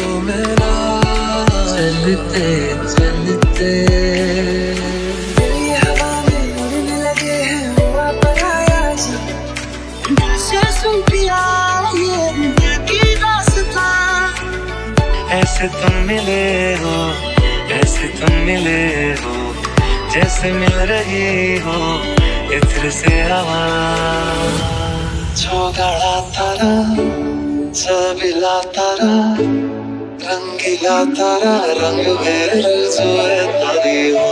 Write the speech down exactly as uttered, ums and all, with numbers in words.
मेरा चलते चलते तेरी हवा में उड़ने लगे हैं हुआ पराया जी से सुन पिया ये दिल की दास्तां ऐसे तुम मिले हो ऐसे तुम मिले हो जैसे मिल रही हो इत्र से हवा छोगड़ा तारा सबीला तारा रंगीला तारा रंग में जो है तारी हो